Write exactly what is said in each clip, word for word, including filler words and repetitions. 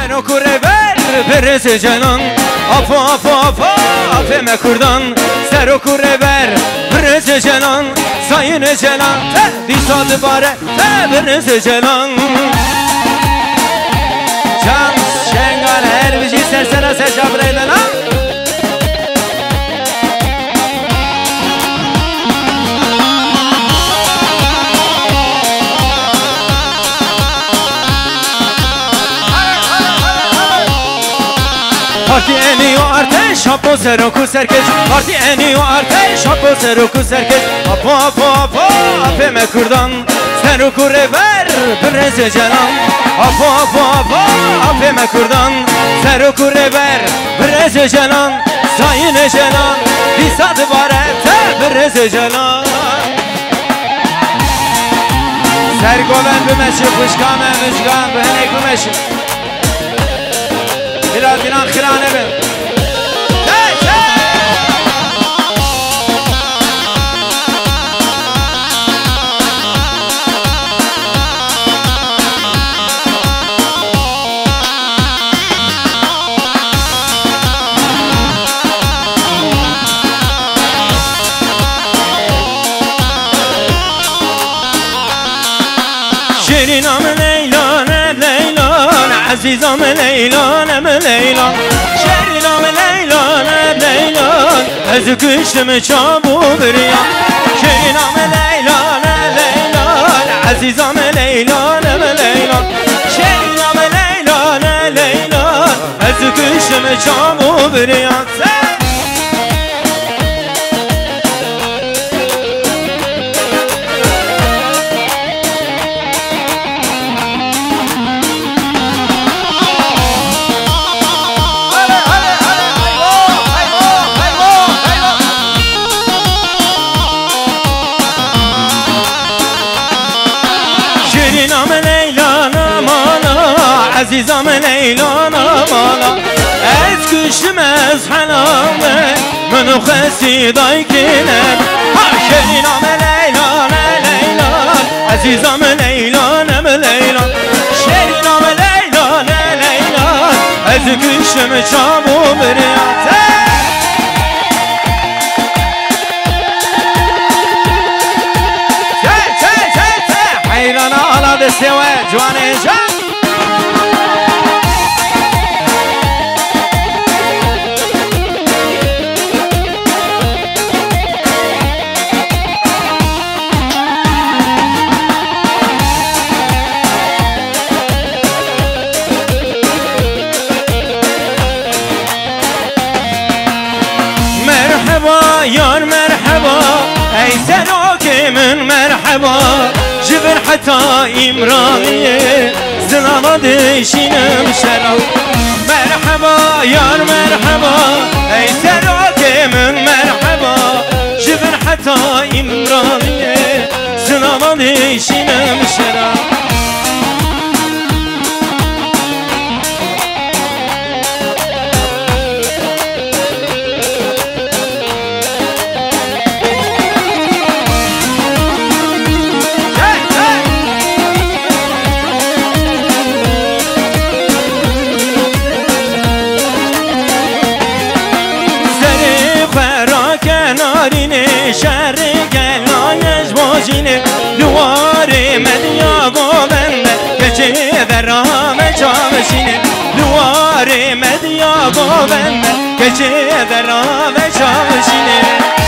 سر و کوره بر برز جنان آفا آفا آفا آفه مکردان سر و کوره بر برز جنان ساین جنان دیسا دوباره برز جنان شمس شنگال هر بجی سر سر سر شابره دنا پارتی اینی و ارتش هاپو سر و کو سرکش پارتی اینی و ارتش هاپو سر و کو سرکش هاپو هاپو هاپو هاپه مکردان سر و کوره بر برز جنان هاپو هاپو هاپو هاپه مکردان سر و کوره بر برز جنان ساین جنان دیسا دوباره برز جنان سرگوبن بمشی خوشکام مشگام بهنک بمشی بلاد بینان خیرانه بیم شیرینام لیلانم لیلان عزیزام لیلانم لیلان شیرینام لیلانم لیلان از کشتم چابو بریان شیرینام لیلانم لیلان عزیزام لیلانم لیلان شیرینام لیلانم لیلان از کشتم چابو بریان عزیزام لیلانا مالا از کشتم از حلامه منو خسی دای کنم شیرینام لیلانا لیلان عزیزام لیلانم لیلان شیرینام لیلانا لیلان از کشتم چابو بریان حیرانا آلا دسته و جوانه جان یار مرحبا ای سراک من مرحبا جبر حتی امرانیه زنانا دشینم شراب مرحبا یار مرحبا ای سراک من مرحبا جبر حتی امرانیه زنانا دشینم شراب شهر گلایش باشینه دوار مدیا گوبنده کچه درام چامشینه دوار مدیا گوبنده کچه درام چامشینه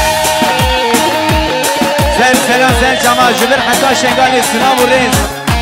سر سلام سر جمال جبر حتی شنگال سناب و ریز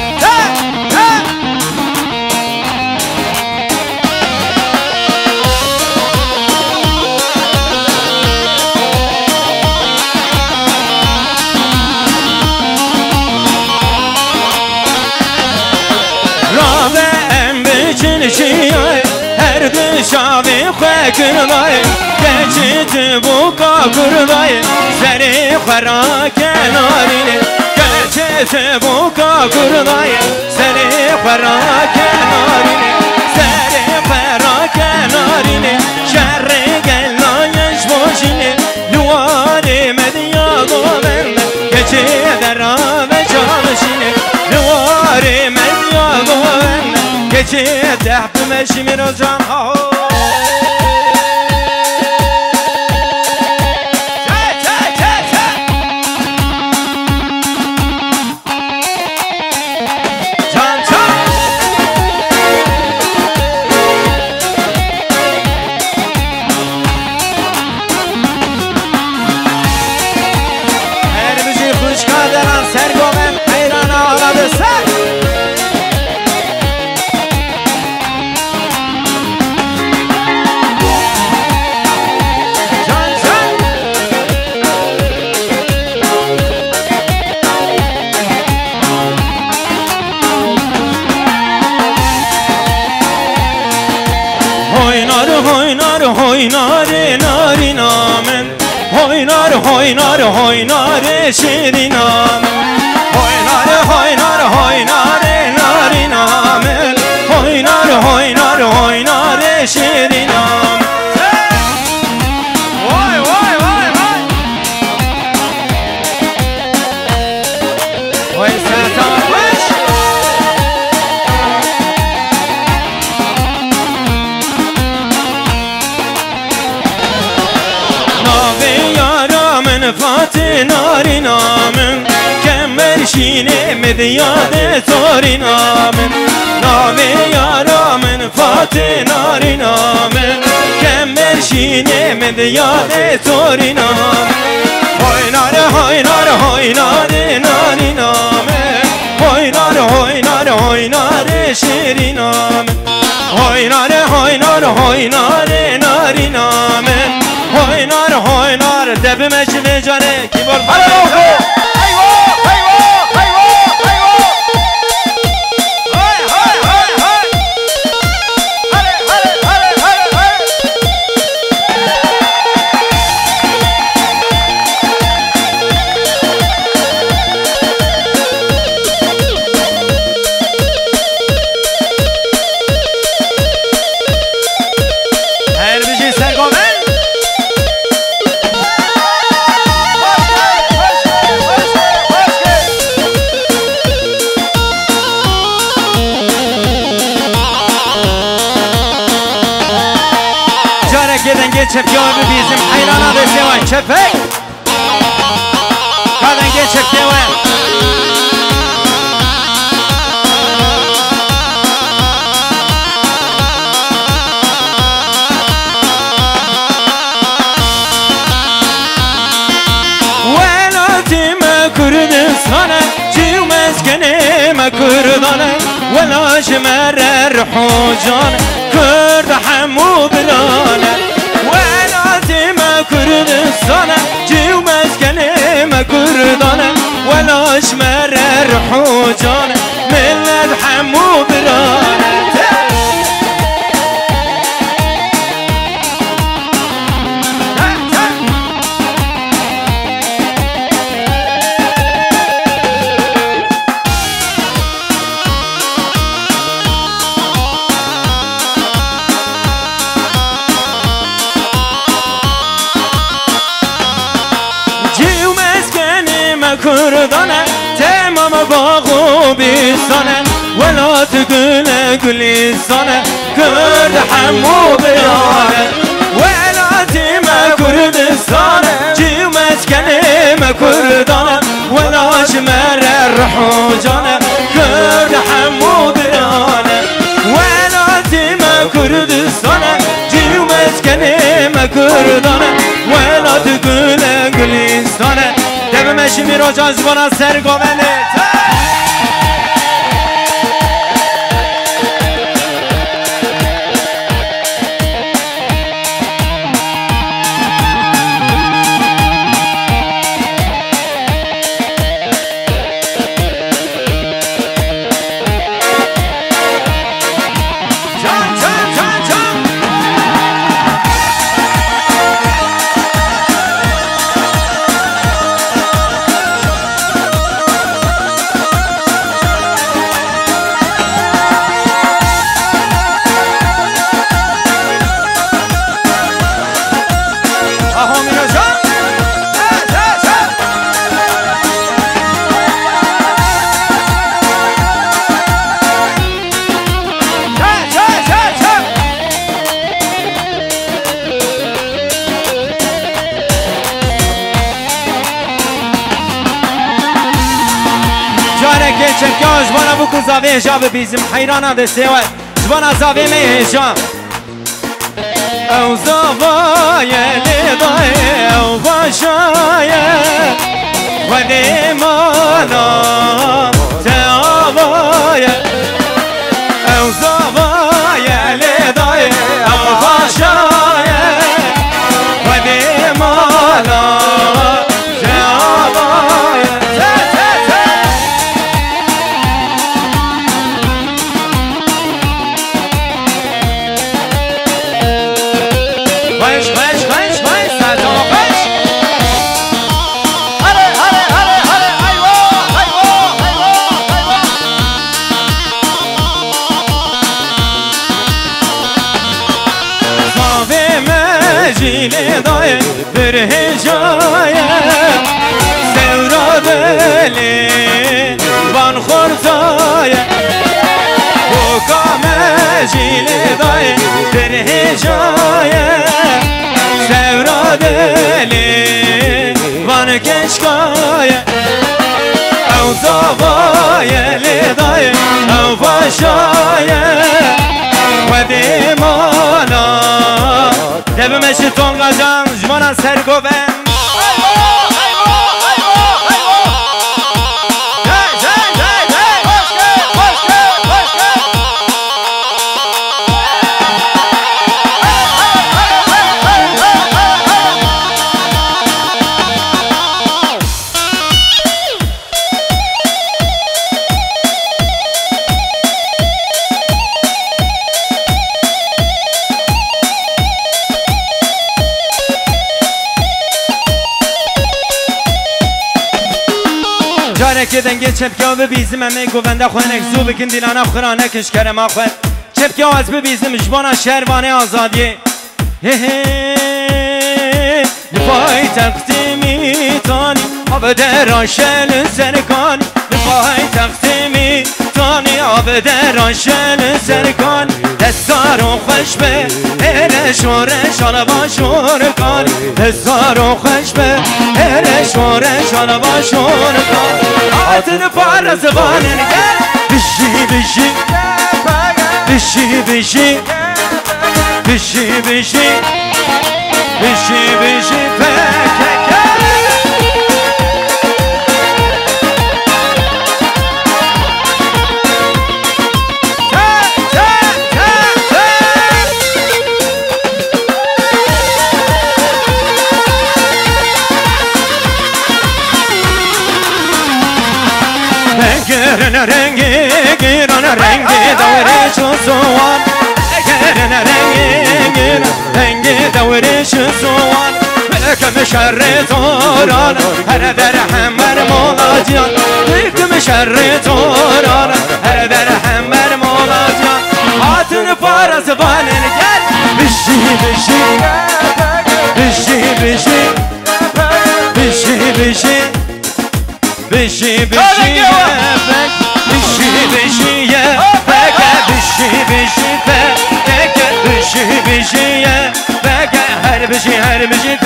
هر دشاوی خواه کردای گچت بوکا کردای سری خورا کنارینه گچت بوکا کردای سری خورا کنارینه سری خورا کنارینه شهر گلایش باشینه دوار مدیا گوبنده گچه در آب جامشینه دوار مدیا گوبنده که ده بمشی میراز جان ها هویناره ناری نامن هویناره هویناره هویناره شیری نامن هویناره هویناره هویناره ناری نامن هویناره هویناره هویناره شیری نامن وای وای وای وای وای سلطان خوش فاتح ناری نامن کمر شینه مدیاد زاری نامن نامه یارامن فاتح ناری نامن کمر شینه مدیاد زاری نامن های ناره های ناره های ناره ناری نامن های ناره های ناره های ناره شیری نامن های ناره های ناره های ناره ناری نامن های ناره های ناره دب مجنه جانه کی بار ایوا ایوا ایوا ایوا های های های های هله هله هله هله هر بجی سرگامن Kadenge çepki abi bizim hayrana da sevan çepek Kadenge çepki var Velatime Kürdistan'a Civ mezkenime Kürdan'a Vela jmerer hucan Kürd hamu bilana كردستانه جيو مسكنه كردانه ولا اشمرر حوجانه ملت حمو برانه کردانه تمام باغ و بیستانه ولا تقول گلیستانه کرد حمو بیانه ولا تیم کردستانه جیو مسکنه کردانه ولا شمر رحوجانه کرد حمو بیانه ولا تیم کردستانه جیو مسکنه کردانه ولا تقول گلیستانه دب مشی میراج از بنا سرگامنه چپکا جوانا بکن زاوی هجا ببیزم حیرانا دسته و جوانا زاوی می هجا او زاوای لیدای او باشای و دیمانا تاوای او زاوای لیدای او باشای و دیمانا جیلی دای در هجای سورا دلی بان خورزای بکام جیلی دای در هجای سورا دلی بان کشکای او زوای لیدای او باشای و دیمانا دبم شتون غزان جمانا سرگوبن جاره دنگه چپکا ببیزم همه گوونده خوانک زو بکن دیلانا خورانه کشکر ما خود چپکا از ببیزم جبانا شهروانه آزادیه نفای تقسیمی تانی آب دران شل سرکانی نفای تقسیمی تانی آب دران شل سرکانی دستارو خوش به هرش و رش آلا باشور کانی دستارو خوش به هرش و رش آلا باشور کانی آتن پار زبان نگر بشی بشی بشی بشی بشی بشی بشی بشی فکر گرن رنگی گرن رنگی دوری چون سوان گرن رنگی گرن رنگی دوری چون سوان بکم شر توران هر در همر مولاجیان بکم شر توران هر در همر مولاجیان آتون پار زبان نگر بشی بشی بشی بشی بشی بشی بشی بشی بشی بشی بشی بشی بشی بشی هر بشی هر بشی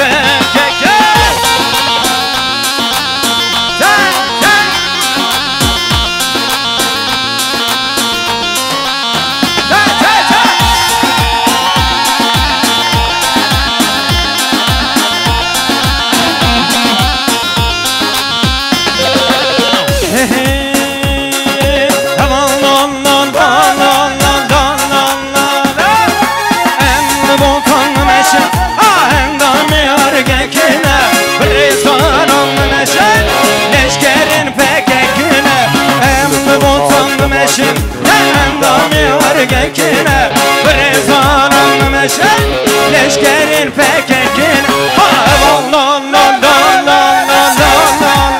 Gekine Brezanım meşen Leşkerin pekekine Lan lan lan lan lan lan lan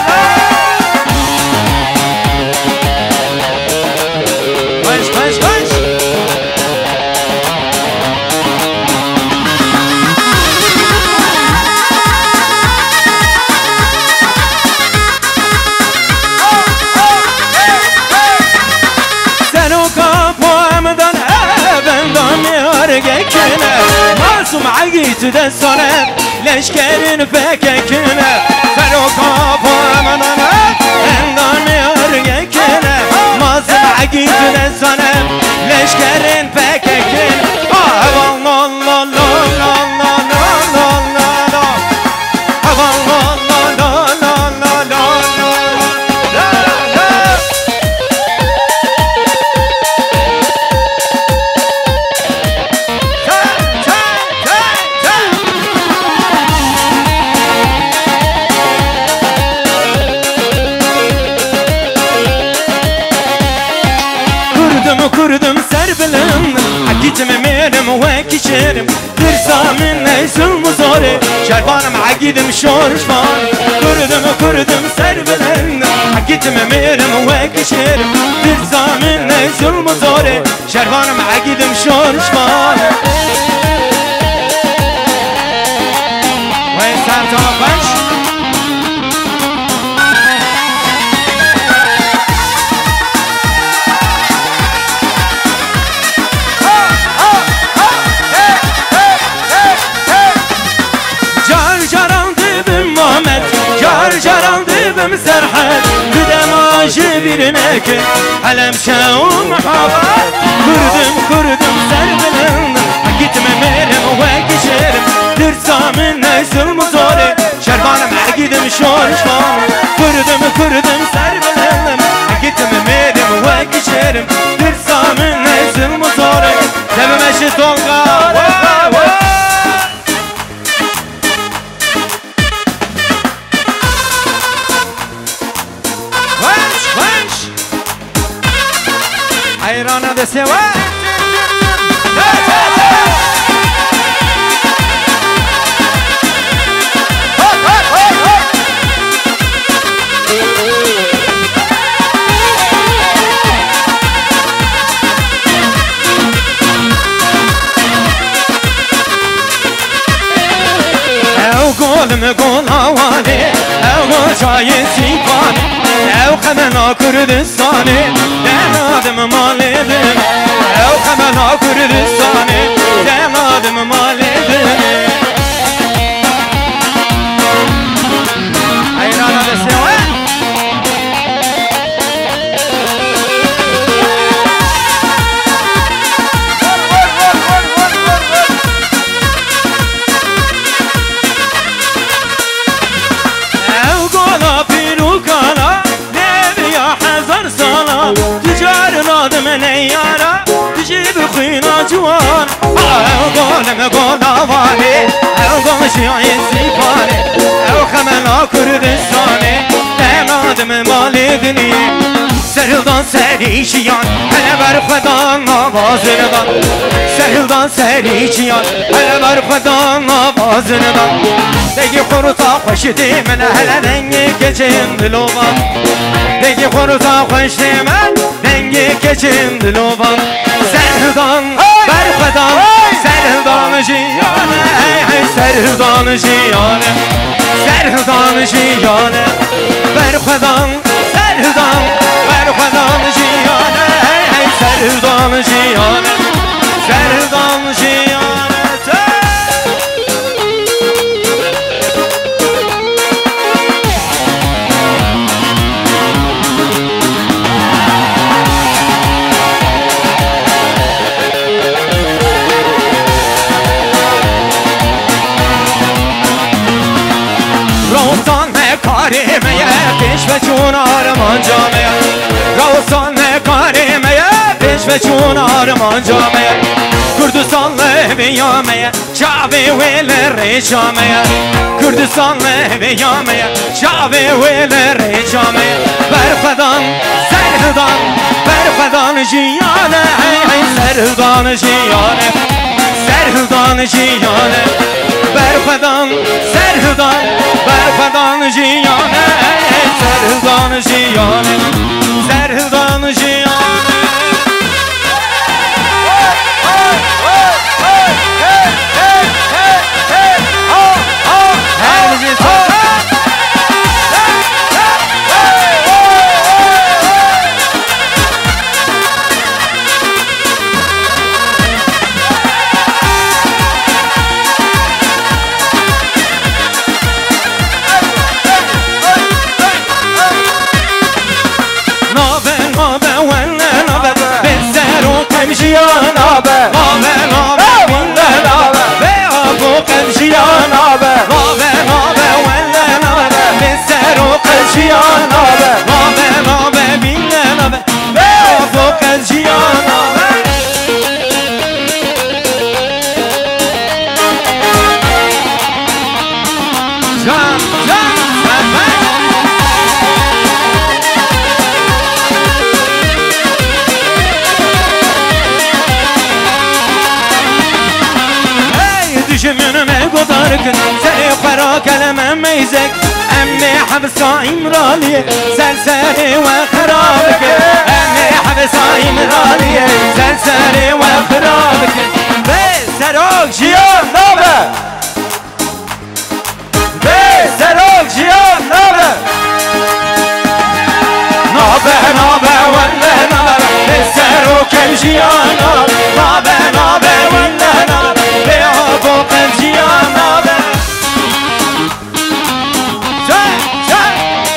Koş koş koş Sen o kapağımdan evimden yar gekine Masum ağit de sana leşkerin pekekine Sen o kapağımdan evimden yar gekine کی تو دستانم لشکرین پککین اول لا لا لا لا لا لا لا لا اول لا لا لا لا لا لا kurdum serbilim Gitme merim ve kişerim Dirsamın neysul muzori Şerbanım agidim şorşman Kurdum kurdum serbilim Gitme merim ve kişerim Dirsamın neysul muzori Şerbanım agidim şorşman Ve sertana baş جرجران دبم سرحد بدم عاشي برناك علم شاوم محابات كردم كردم سربلن حكيت مميرم وكشرم درسام الناس المزوري شربانم عقيدم شورشفان كردم كردم سربلن حكيت مميرم وكشرم درسام الناس المزوري تبمشي طلقات Ayrana de se va او قولم قول هواني او جاي سيفاني او خمنا كردستاني دنادم مالدم او خمنا كردستاني دنادم مالدم ايرانا بسيوه من يارا تجيب خينا جوان او قولم قول هواني او قول شيعي سيفاني او خمنا كردستاني دنادم مالدني سرهلدان سری چیان هله بر خدا نوازندان سرهلدان سری چیان هله بر خدا نوازندان دیگه خورتا خوش دی من هله دنگی کچیم دلوان دیگه خورتا خوش دی من دنگی کچیم دلوان سرهلدان بر خدا سرهلدان جیانه سرهلدان جیانه سرهلدان جیانه بر خدا سرهلدان بر خدا جیانه سرهلدان جیانه سرهلدان جیانه روزان کاریمه پیش به چون آرمان جامعه روزان کاریمه پیش به چون آرمان جامعه کردستان بیامه شعبی ویل ری جامعه کردستان بیامه شعبی ویل ری جامعه برخدان سرهدان برخدان جیانه سرهدان جیانه سرهدان جیانه برخدان سرهدان برخدان جیانه سرهدان جیانه سرهدان جیانه نابه نابه نابه ولا نابه بیا فوق الجیان نابه نابه نابه ولا نابه بسر و الجیان نابه نابه نابه ولا نابه بیا فوق الجیان نابه جان جان جميعنا قدر كن زي خراك لما ميزك أمي حبس عمرالي سلسلي وخرابك أمي حبس عمرالي سلسلي وخرابك بسروك جيان نابه بسروك جيان نابه نابه نابه ولا نابه بسروك الجيان نابه نابه ولا نابه فوق الجيان نابه جاي جاي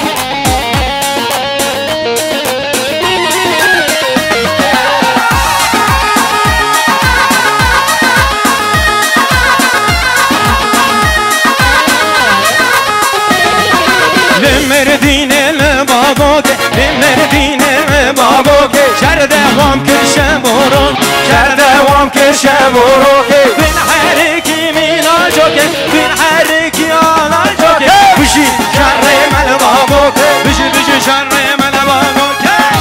لمردين البابوك لمردين البابوك شرده وام كرشه بروك شرده وام كرشه بروك بنحركي من الجوكي بنحركي على الجوكي بجي شر من بابوك بجي بجي شر من بابوك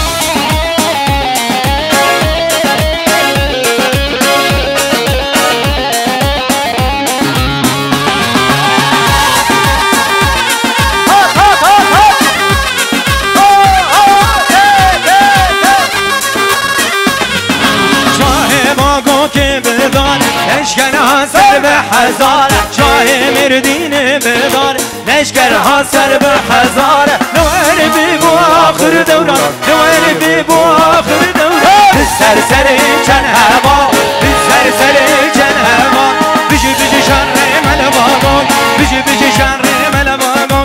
لشکر سر به هزار شاه مردین بدار لشکر سر به هزار نوار بی بو آخر دوران نوار بی بو آخر دوران سر سر چن هوا سر سر چن هوا بجی بجی شر مل بابا بجی بجی شر مل بابا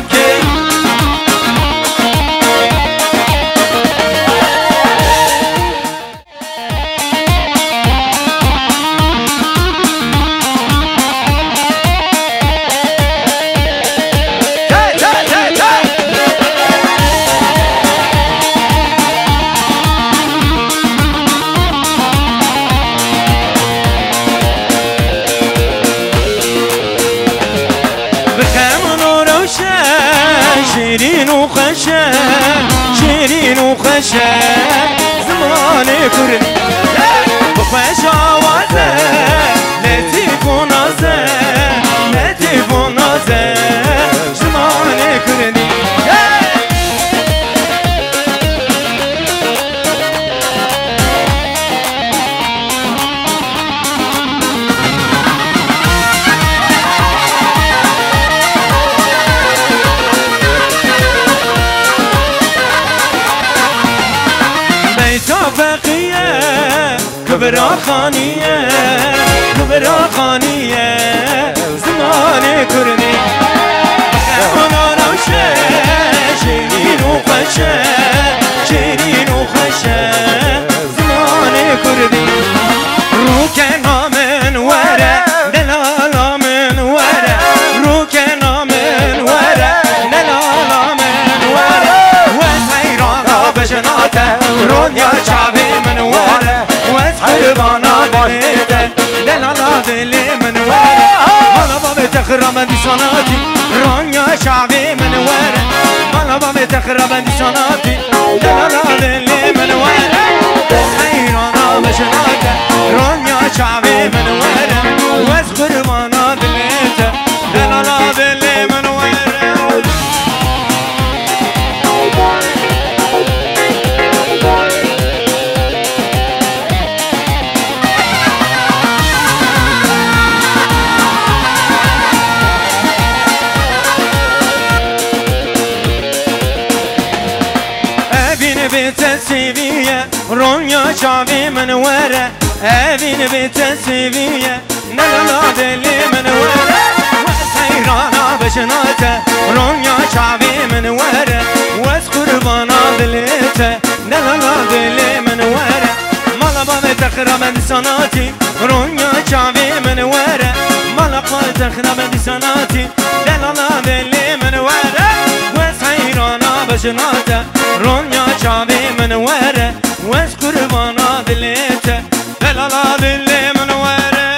شیرین و خشن شیرین و خشن زمان کرد بخوش آوازه لطیف و نازه لطیف و نازه زمان کردی کبرا خانیه کبرا خانیه زمان کردی خانا روشه شیرین و خشه شیرین و خشه زمان کردی رو که نامن وره دلالا من وره رو که نامن وره دلالا من وره و سیرانا بجناته رونیا چاوی من وره حيوانا بيته دلالا دلي من وره مالا بابي تخرب دي صناتي رانيا شعبي من وره مالا بابي تخرب دي صناتي دلالا دلي من وره حيرانا بشناته رانيا شعبي من وره واذكر وانا دليته دلالا دلي من وره بتسيبيه رونيا شعبي من ورا أبين بتسيبيه نلا دلي من ورا وسيرانا بشناته رونيا شعبي من ورا واذكر بنا دليته نلا دلي من ورا مالا بابا تخرا من سناتي رونيا شعبي من ورا مالا بابا تخرا من سناتي دلالا دلي من ورا وسحيرانا بجناتا رونيا شعبي من ورا وش قربانا دليتا دلالا دلي من ورا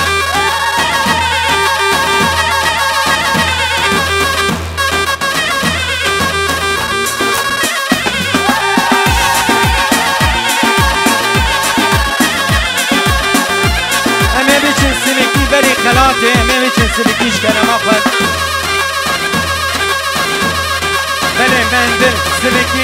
خلاته من چه سلکیش کردم آخر بله من دل سلکی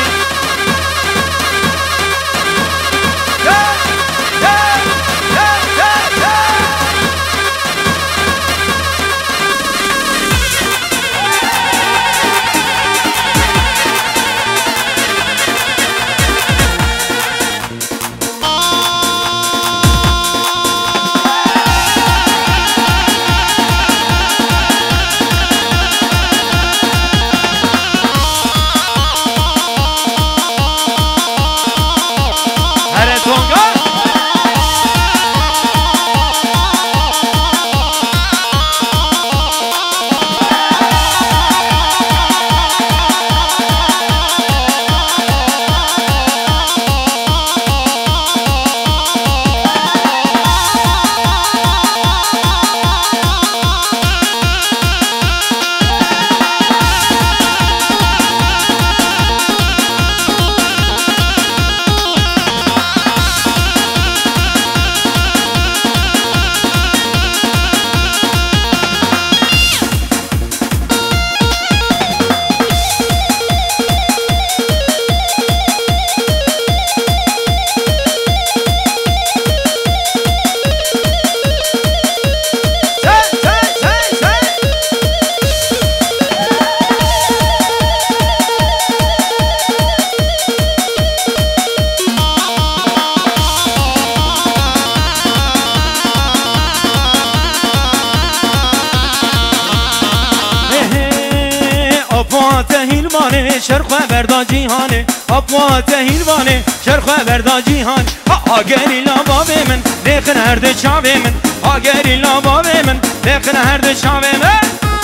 شرخ بردا جیهانه آبوات هیلوانه شرخ بردا جیهان آگری لاباب من دیخن هر ده چاوه من آگری لاباب من دیخن هر ده چاوه من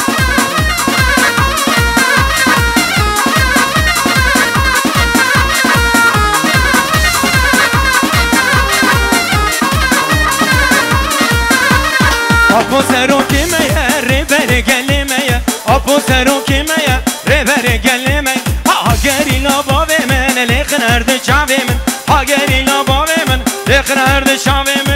آبو سرو کمیه ری بره گلیمه آبو سرو کمیه ری بره گلیمه آگری لاباب من لیخن هر ده چاوه من آگری لاباب من لیخن هر ده چاوه من